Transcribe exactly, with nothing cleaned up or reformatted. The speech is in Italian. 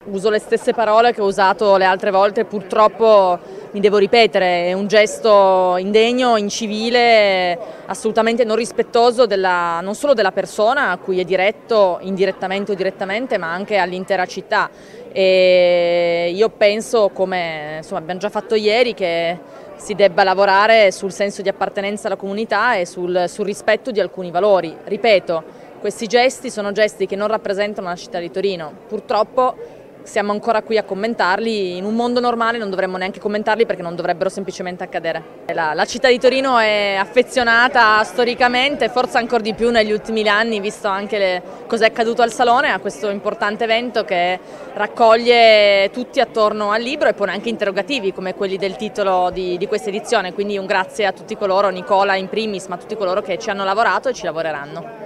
Uso le stesse parole che ho usato le altre volte, purtroppo mi devo ripetere, è un gesto indegno, incivile, assolutamente non rispettoso della, non solo della persona a cui è diretto, indirettamente o direttamente, ma anche all'intera città. E io penso, come insomma, abbiamo già fatto ieri, che si debba lavorare sul senso di appartenenza alla comunità e sul, sul rispetto di alcuni valori. Ripeto, questi gesti sono gesti che non rappresentano la città di Torino. Purtroppo siamo ancora qui a commentarli, in un mondo normale non dovremmo neanche commentarli perché non dovrebbero semplicemente accadere. La, la città di Torino è affezionata storicamente, forse ancora di più negli ultimi anni, visto anche cosa è accaduto al Salone, a questo importante evento che raccoglie tutti attorno al libro e pone anche interrogativi come quelli del titolo di, di questa edizione, quindi un grazie a tutti coloro, Nicola in primis, ma a tutti coloro che ci hanno lavorato e ci lavoreranno.